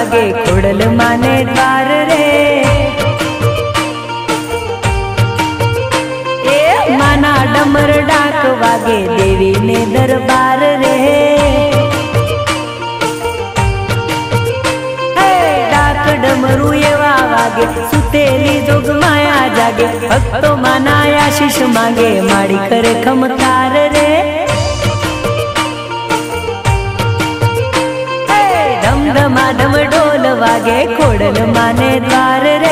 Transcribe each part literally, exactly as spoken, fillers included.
वागे खोडल माने द्वार रे। ए माना डमर डाक वागे देवी ने दरबार रे। डाक डमरू एवा वागे सुतेली जोग माया जागे। भक्तो माना आशीष मांगे माड़ी करे खमकार रे। धम धमा धम ढोल वागे खोडल माने द्वार रे।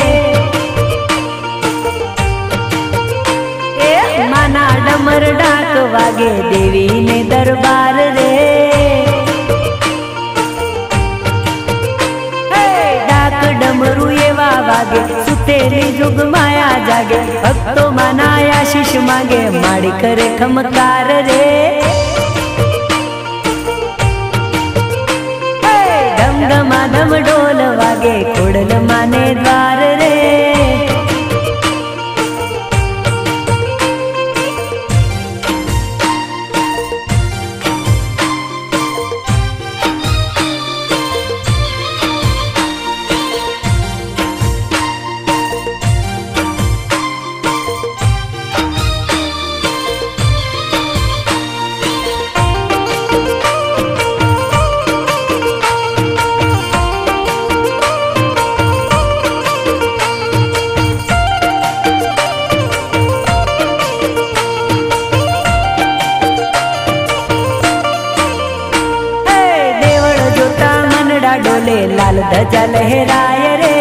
ए माना डमर डाक वागे देवी ने दरबार रे। डाक डमरू एवा वागे सुतेली जुग माया जागे। भक्तो माना आशीष मांगे माड़ी करे खमकार रे। धमा धम ढोल वागे खोडल माने द्वार रे। डोले लाल ध्वजा लहराय रे।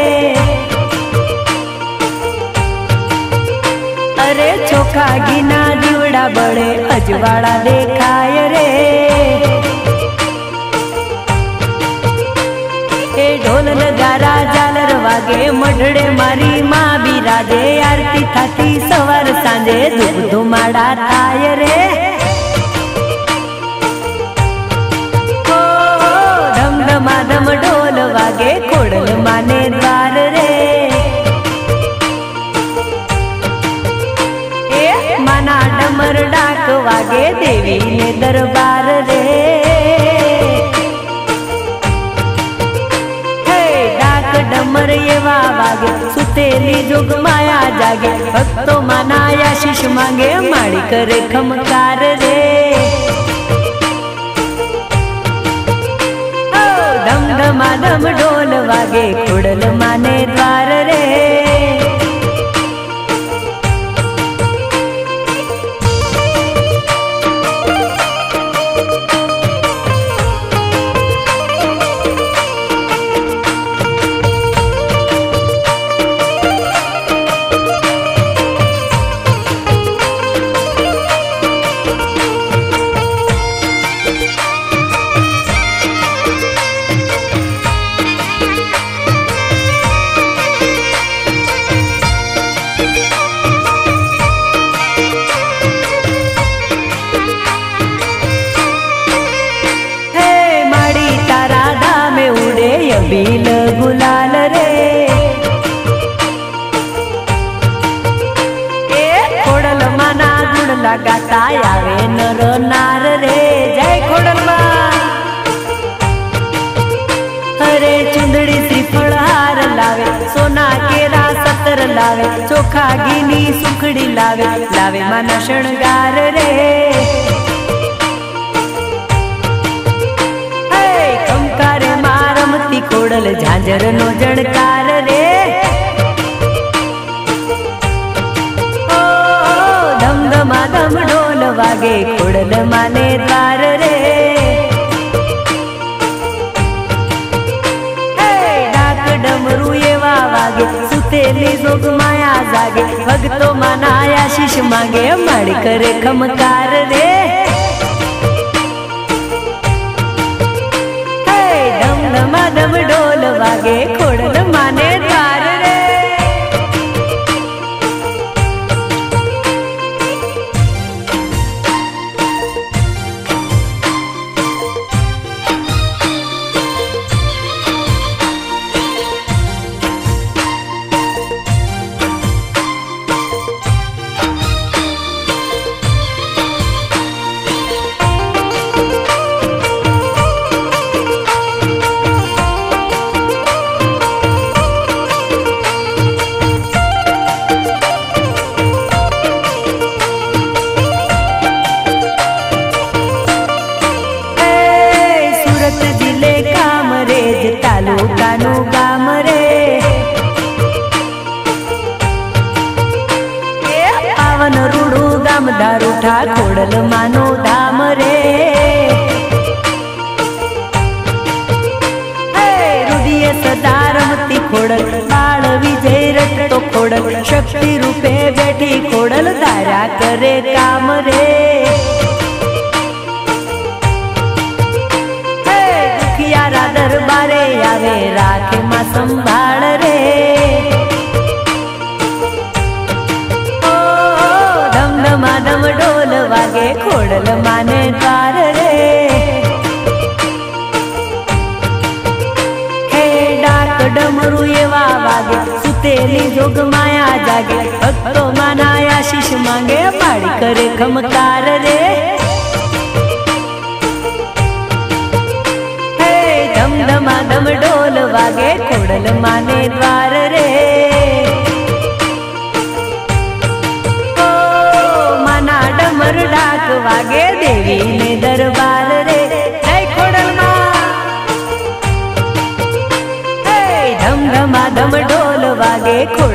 अरे चोखा गीना दीवड़ा बड़े अजवाड़ा देखाय रे। ए ढोल नगारा झालर वागे मढड़े मारी माँ बिराजे। आरती थाती सवार सांजे धूप धुमाड़ा थाय रे। धम ढोल वागे खोडल माने द्वार रे। ए माना डमर डाक वागे देवी ने दरबार रे। हे डाक डमर एवा वागे सुतेली जोग माया जागे। भक्तो माना आशीष मांगे माड़ी करे खमकार रे। धम धमा धम ढोल वागे खोडल माने द्वार रे। बील गुलाल रे। ए खोडल माना गुण लगाता आवे नर नार रे। जय खोडल माँ। हरे चुंदड़ी श्रीफल हार लावे सोना केरा सतर लावे। चोखा गीनी सुखड़ी लावे लावे माना शणगार रे। खोडल झांझर नो जणकार रे। ओ धम धमा धम ढोल वागे खोडल माने द्वार रे। डाक डमरू एवा वागे सुतेली जोग माया जागे। भक्तो माना आशीष मांगे माड़ी करे खमकार रे। धमा धम ढोल वागे खोडल माने द्वार रे। नामदार उठा खोडल मानो धाम रे। रुदिये सदा रमती खोडल बाळ विजय रटतो खोडल शक्ति रूपे बैठी खोडल धारा करे काम रे। दुखियारा दरबारे आवे राखे मां संभाळ रे। धम ढोल वागे खोडल माने द्वार रे। हे डाक डमरू एवा वागे सुतेली जोग माया जागे भक्तो माना आशीष मांगे पाड़ी करे खमकार रे। हे धम धमा धम ढोल वागे खोडल माने द्वार रे। डमर डाक वागे देवी ने दरबार रे। जय खोडल मां। धम धमा धम ढोल वागे।